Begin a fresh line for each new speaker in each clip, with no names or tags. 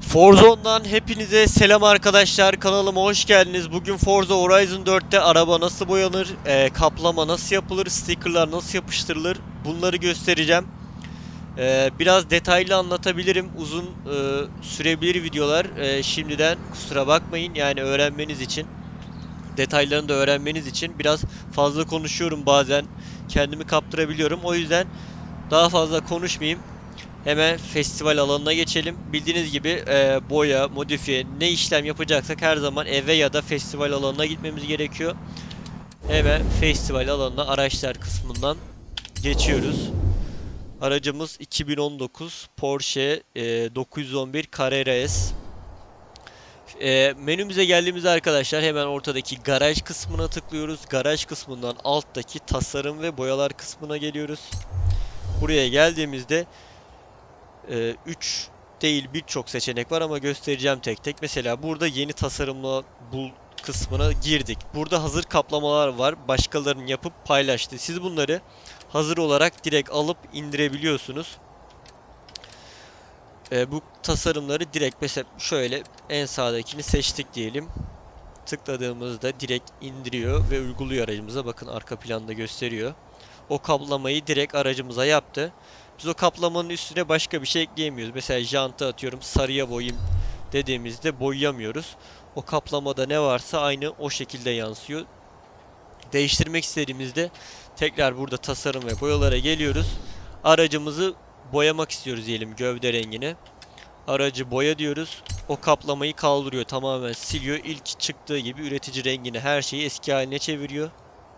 Forzone'dan hepinize selam arkadaşlar. Kanalıma hoş geldiniz. Bugün Forza Horizon 4'te araba nasıl boyanır, kaplama nasıl yapılır, stickerlar nasıl yapıştırılır bunları göstereceğim. Biraz detaylı anlatabilirim. Uzun sürebilir videolar. Şimdiden kusura bakmayın. Yani öğrenmeniz için, detaylarını da öğrenmeniz için biraz fazla konuşuyorum bazen. Kendimi kaptırabiliyorum. O yüzden daha fazla konuşmayayım. Hemen festival alanına geçelim. Bildiğiniz gibi boya, modifiye, ne işlem yapacaksak her zaman eve ya da festival alanına gitmemiz gerekiyor. Hemen festival alanına araçlar kısmından geçiyoruz. Aracımız 2019 Porsche 911 Carrera S. Menümüze geldiğimizde arkadaşlar hemen ortadaki garaj kısmına tıklıyoruz. Garaj kısmından alttaki tasarım ve boyalar kısmına geliyoruz. Buraya geldiğimizde 3 değil birçok seçenek var ama göstereceğim tek tek. Mesela burada yeni tasarımla bul kısmına girdik. Burada hazır kaplamalar var. Başkalarının yapıp paylaştı. Siz bunları hazır olarak direkt alıp indirebiliyorsunuz. Bu tasarımları direkt mesela şöyle en sağdakini seçtik diyelim. Tıkladığımızda direkt indiriyor ve uyguluyor aracımıza. Bakın arka planda gösteriyor. O kaplamayı direkt aracımıza yaptı. Biz o kaplamanın üstüne başka bir şey ekleyemiyoruz. Mesela jantı atıyorum sarıya boyayım dediğimizde boyayamıyoruz. O kaplamada ne varsa aynı o şekilde yansıyor. Değiştirmek istediğimizde tekrar burada tasarım ve boyalara geliyoruz. Aracımızı boyamak istiyoruz diyelim gövde rengini. Aracı boya diyoruz. O kaplamayı kaldırıyor, tamamen siliyor. İlk çıktığı gibi üretici rengini, her şeyi eski haline çeviriyor.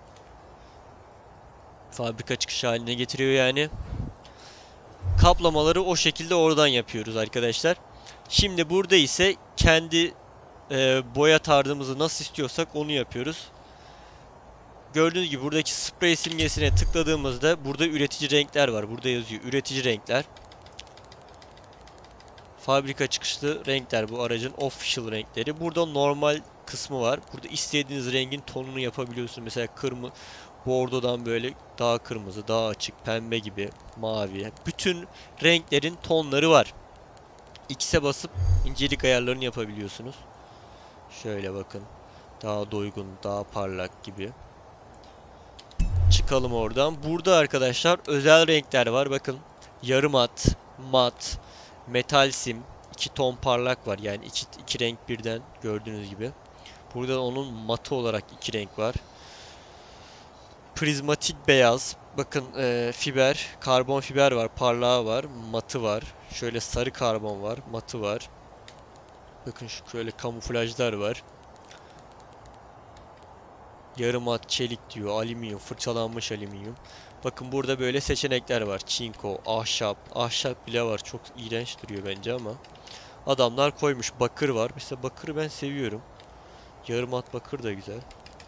Fabrika çıkış haline getiriyor yani. Kaplamaları o şekilde oradan yapıyoruz arkadaşlar. Şimdi burada ise kendi boya tarzımızı nasıl istiyorsak onu yapıyoruz. Gördüğünüz gibi buradaki sprey simgesine tıkladığımızda burada üretici renkler var. Burada yazıyor üretici renkler. Fabrika çıkışlı renkler bu aracın official renkleri. Burada normal kısmı var. Burada istediğiniz rengin tonunu yapabiliyorsunuz. Mesela kırmızı, bordodan böyle daha kırmızı, daha açık, pembe gibi, mavi. Bütün renklerin tonları var. X'e basıp incelik ayarlarını yapabiliyorsunuz. Şöyle bakın. Daha doygun, daha parlak gibi. Çıkalım oradan. Burada arkadaşlar özel renkler var. Bakın. Yarı mat, mat, metal sim, 2 ton parlak var. Yani iki renk birden gördüğünüz gibi. Burada onun matı olarak 2 renk var. Prizmatik beyaz. Bakın fiber, karbon fiber var, parlağı var, matı var. Şöyle sarı karbon var, matı var. Bakın şöyle kamuflajlar var. Yarı mat çelik diyor, alüminyum, fırçalanmış alüminyum. Bakın burada böyle seçenekler var. Çinko, ahşap, ahşap bile var. Çok iğrenç duruyor bence ama. Adamlar koymuş. Bakır var. Mesela bakırı ben seviyorum. Yarı mat bakır da güzel.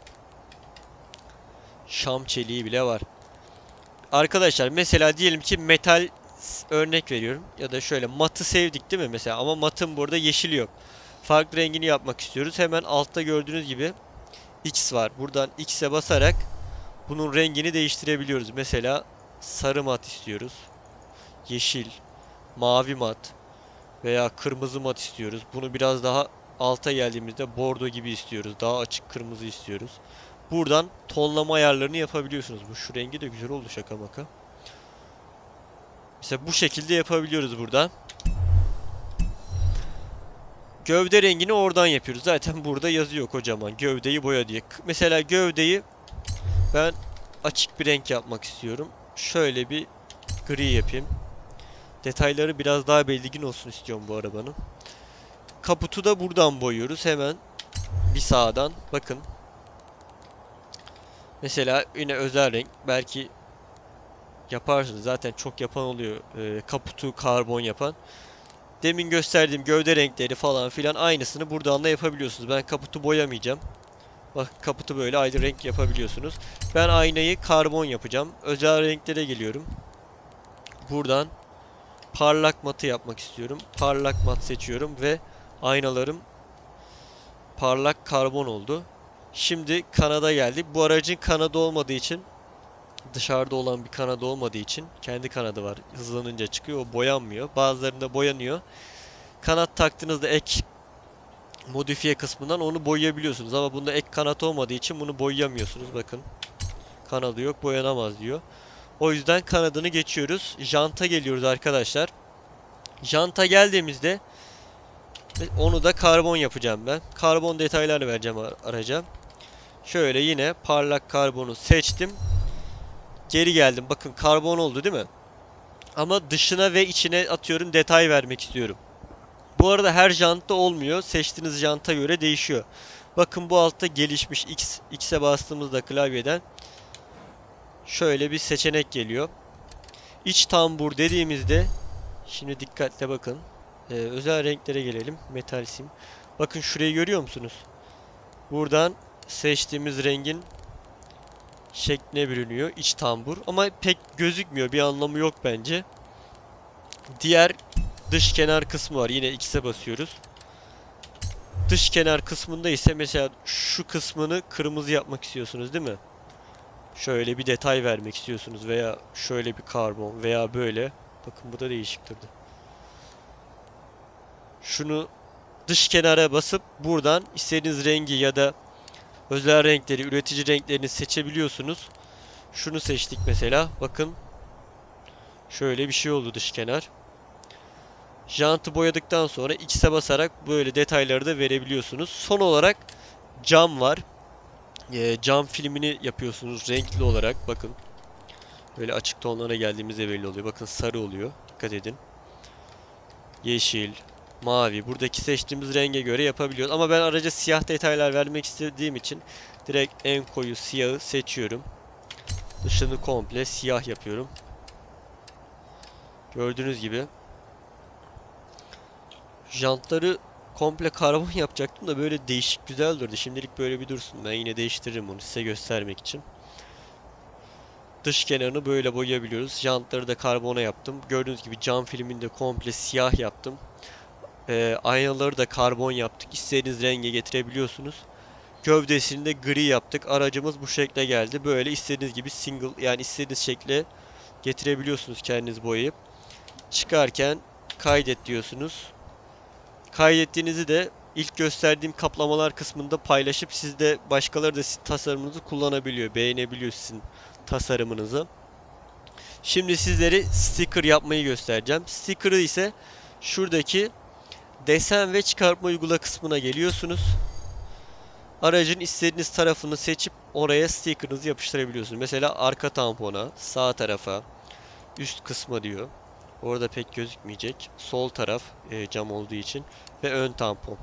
Şam çeliği bile var. Arkadaşlar mesela diyelim ki metal örnek veriyorum. Ya da şöyle matı sevdik değil mi mesela? Ama matın burada yeşili yok. Farklı rengini yapmak istiyoruz. Hemen altta gördüğünüz gibi X var. Buradan X'e basarak bunun rengini değiştirebiliyoruz. Mesela sarı mat istiyoruz. Yeşil, mavi mat veya kırmızı mat istiyoruz. Bunu biraz daha alta geldiğimizde bordo gibi istiyoruz. Daha açık kırmızı istiyoruz. Buradan tonlama ayarlarını yapabiliyorsunuz. Bu şu rengi de güzel oldu şaka maka. Mesela bu şekilde yapabiliyoruz buradan. Gövde rengini oradan yapıyoruz. Zaten burada yazıyor kocaman. Gövdeyi boya diye. Mesela gövdeyi ben açık bir renk yapmak istiyorum. Şöyle bir gri yapayım. Detayları biraz daha belirgin olsun istiyorum bu arabanın. Kaputu da buradan boyuyoruz. Hemen bir sağdan. Bakın. Mesela yine özel renk. Belki yaparsınız. Zaten çok yapan oluyor. Kaputu karbon yapan. Demin gösterdiğim gövde renkleri falan filan aynısını buradan da yapabiliyorsunuz. Ben kaputu boyamayacağım. Bak kaputu böyle ayrı renk yapabiliyorsunuz. Ben aynayı karbon yapacağım. Özel renklere geliyorum. Buradan parlak matı yapmak istiyorum. Parlak mat seçiyorum ve aynalarım parlak karbon oldu. Şimdi kanada geldik. Bu aracın kanadı olmadığı için, dışarıda olan bir kanadı olmadığı için kendi kanadı var. Hızlanınca çıkıyor. O boyanmıyor. Bazılarında boyanıyor. Kanat taktığınızda ek modifiye kısmından onu boyayabiliyorsunuz. Ama bunda ek kanat olmadığı için bunu boyayamıyorsunuz. Bakın. Kanadı yok, boyanamaz diyor. O yüzden kanadını geçiyoruz. Janta geliyoruz arkadaşlar. Janta geldiğimizde onu da karbon yapacağım ben. Karbon detaylarını vereceğim araca. Şöyle yine parlak karbonu seçtim. Geri geldim. Bakın karbon oldu değil mi? Ama dışına ve içine atıyorum detay vermek istiyorum. Bu arada her jantta olmuyor. Seçtiğiniz janta göre değişiyor. Bakın bu altta gelişmiş X'e bastığımızda klavyeden şöyle bir seçenek geliyor. İç tambur dediğimizde şimdi dikkatle bakın. Özel renklere gelelim. Metal sim. Bakın şurayı görüyor musunuz? Buradan seçtiğimiz rengin şekline bürünüyor. İç tambur. Ama pek gözükmüyor. Bir anlamı yok bence. Diğer dış kenar kısmı var. Yine X'e basıyoruz. Dış kenar kısmında ise mesela şu kısmını kırmızı yapmak istiyorsunuz değil mi? Şöyle bir detay vermek istiyorsunuz veya şöyle bir karbon veya böyle. Bakın bu da değişik durdu. Şunu dış kenara basıp buradan istediğiniz rengi ya da özel renkleri, üretici renklerini seçebiliyorsunuz. Şunu seçtik mesela. Bakın. Şöyle bir şey oldu dış kenar. Jantı boyadıktan sonra X'e basarak böyle detayları da verebiliyorsunuz. Son olarak cam var. Cam filmini yapıyorsunuz renkli olarak. Bakın. Böyle açık tonlara geldiğimizde belli oluyor. Bakın sarı oluyor. Dikkat edin. Yeşil, mavi. Buradaki seçtiğimiz renge göre yapabiliyoruz. Ama ben araca siyah detaylar vermek istediğim için direkt en koyu siyahı seçiyorum. Dışını komple siyah yapıyorum. Gördüğünüz gibi. Jantları komple karbon yapacaktım da böyle değişik güzel durdu. Şimdilik böyle bir dursun. Ben yine değiştiririm bunu size göstermek için. Dış kenarını böyle boyayabiliyoruz. Jantları da karbona yaptım. Gördüğünüz gibi cam filmini de komple siyah yaptım. Aynaları da karbon yaptık. İstediğiniz renge getirebiliyorsunuz. Gövdesini de gri yaptık. Aracımız bu şekle geldi. Böyle istediğiniz gibi single yani istediğiniz şekle getirebiliyorsunuz kendiniz boyayıp. Çıkarken kaydet diyorsunuz. Kaydettiğinizi de ilk gösterdiğim kaplamalar kısmında paylaşıp siz de başkaları da tasarımınızı kullanabiliyor. Beğenebiliyor sizin tasarımınızı. Şimdi sizlere sticker yapmayı göstereceğim. Sticker'ı ise şuradaki desen ve çıkartma uygula kısmına geliyorsunuz. Aracın istediğiniz tarafını seçip oraya sticker'ınızı yapıştırabiliyorsunuz. Mesela arka tampona, sağ tarafa, üst kısma diyor. Orada pek gözükmeyecek. Sol taraf cam olduğu için ve ön tampon.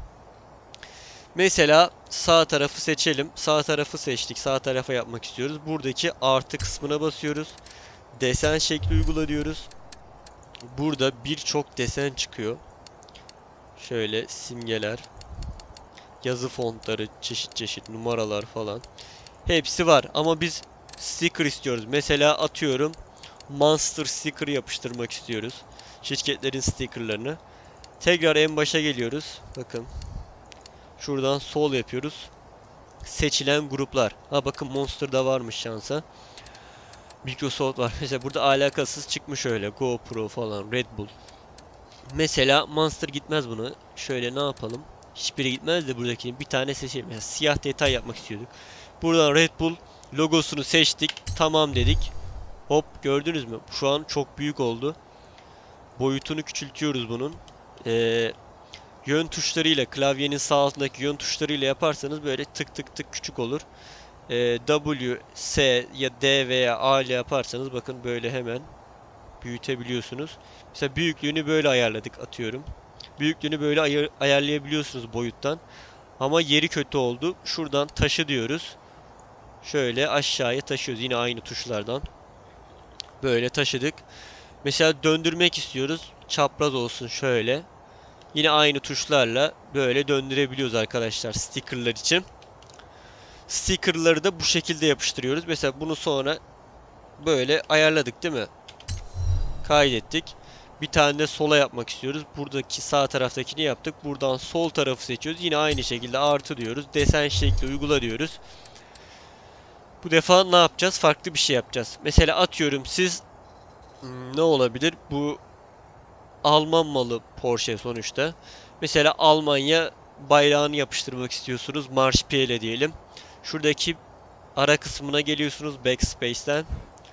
Mesela sağ tarafı seçelim. Sağ tarafı seçtik. Sağ tarafa yapmak istiyoruz. Buradaki artı kısmına basıyoruz. Desen şekli uygula diyoruz. Burada birçok desen çıkıyor. Şöyle simgeler, yazı fontları, çeşit çeşit numaralar falan. Hepsi var ama biz sticker istiyoruz. Mesela atıyorum Monster sticker yapıştırmak istiyoruz. Şirketlerin stickerlarını. Tekrar en başa geliyoruz. Bakın. Şuradan sol yapıyoruz. Seçilen gruplar. Ha bakın Monster'da varmış şansa. Microsoft var. Mesela burada alakasız çıkmış öyle. GoPro falan. Red Bull. Mesela Monster gitmez buna. Şöyle ne yapalım? Hiçbiri gitmez de buradakini bir tane seçelim. Mesela siyah detay yapmak istiyorduk. Buradan Red Bull logosunu seçtik. Tamam dedik. Hop gördünüz mü? Şu an çok büyük oldu. Boyutunu küçültüyoruz bunun. Yön tuşlarıyla klavyenin sağ altındaki yön tuşlarıyla yaparsanız böyle tık tık tık küçük olur. W, S ya D veya A ile yaparsanız bakın böyle hemen büyütebiliyorsunuz. Mesela büyüklüğünü böyle ayarladık atıyorum. Büyüklüğünü böyle ayarlayabiliyorsunuz boyuttan. Ama yeri kötü oldu. Şuradan taşı diyoruz. Şöyle aşağıya taşıyoruz. Yine aynı tuşlardan. Böyle taşıdık. Mesela döndürmek istiyoruz. Çapraz olsun şöyle. Yine aynı tuşlarla böyle döndürebiliyoruz arkadaşlar stickerlar için. Stickerları da bu şekilde yapıştırıyoruz. Mesela bunu sonra böyle ayarladık değil mi? Kaydettik. Bir tane de sola yapmak istiyoruz. Buradaki sağ taraftakini yaptık. Buradan sol tarafı seçiyoruz. Yine aynı şekilde artı diyoruz. Desen şekli uygula diyoruz. Bu defa ne yapacağız? Farklı bir şey yapacağız. Mesela atıyorum siz ne olabilir? Bu Alman malı Porsche sonuçta. Mesela Almanya bayrağını yapıştırmak istiyorsunuz. Marş PL diyelim. Şuradaki ara kısmına geliyorsunuz Backspace'ten.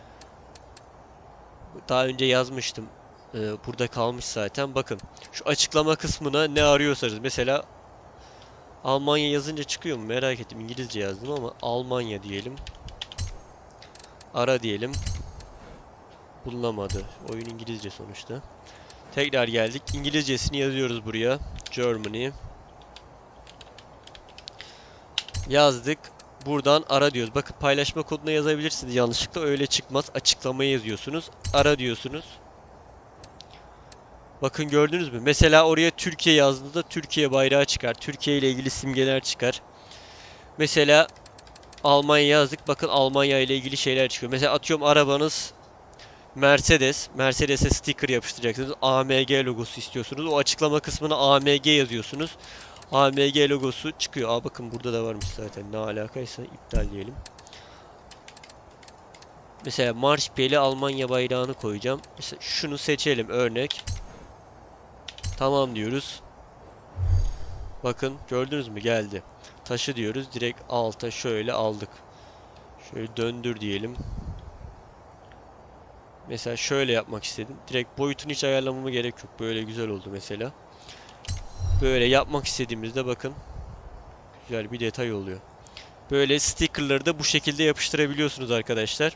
Daha önce yazmıştım. Burada kalmış zaten. Bakın şu açıklama kısmına ne arıyorsanız. Mesela Almanya yazınca çıkıyor mu? Merak ettim. İngilizce yazdım ama Almanya diyelim. Ara diyelim. Bulunamadı. Oyun İngilizce sonuçta. Tekrar geldik. İngilizcesini yazıyoruz buraya. Germany. Yazdık. Buradan ara diyoruz. Bakın paylaşma koduna yazabilirsiniz yanlışlıkla. Öyle çıkmaz. Açıklamayı yazıyorsunuz. Ara diyorsunuz. Bakın gördünüz mü? Mesela oraya Türkiye yazdığınızda Türkiye bayrağı çıkar. Türkiye ile ilgili simgeler çıkar. Mesela Almanya yazdık. Bakın Almanya ile ilgili şeyler çıkıyor. Mesela atıyorum arabanız Mercedes. Mercedes'e sticker yapıştıracaksınız. AMG logosu istiyorsunuz. O açıklama kısmına AMG yazıyorsunuz. AMG logosu çıkıyor. Aa bakın burada da varmış zaten. Ne alakaysa iptal diyelim. Mesela Marşpiyeli Almanya bayrağını koyacağım. Mesela şunu seçelim örnek. Tamam diyoruz. Bakın gördünüz mü geldi. Taşı diyoruz. Direkt alta şöyle aldık. Şöyle döndür diyelim. Mesela şöyle yapmak istedim. Direkt boyutunu hiç ayarlamama gerek yok. Böyle güzel oldu mesela. Böyle yapmak istediğimizde bakın. Güzel bir detay oluyor. Böyle stickerları da bu şekilde yapıştırabiliyorsunuz arkadaşlar.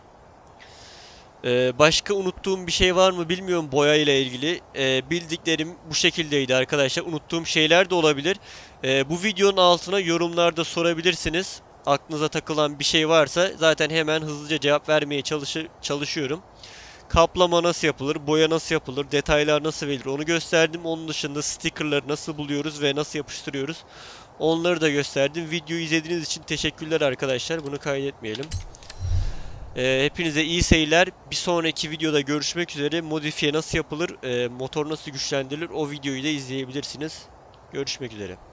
Başka unuttuğum bir şey var mı bilmiyorum boya ile ilgili. Bildiklerim bu şekildeydi arkadaşlar. Unuttuğum şeyler de olabilir. Bu videonun altına yorumlarda sorabilirsiniz. Aklınıza takılan bir şey varsa zaten hemen hızlıca cevap vermeye çalışıyorum. Kaplama nasıl yapılır, boya nasıl yapılır, detaylar nasıl verilir onu gösterdim. Onun dışında stickerları nasıl buluyoruz ve nasıl yapıştırıyoruz onları da gösterdim. Videoyu izlediğiniz için teşekkürler arkadaşlar. Bunu kaydetmeyelim. Hepinize iyi seyirler. Bir sonraki videoda görüşmek üzere. Modifiye nasıl yapılır, motor nasıl güçlendirilir o videoyu da izleyebilirsiniz. Görüşmek üzere.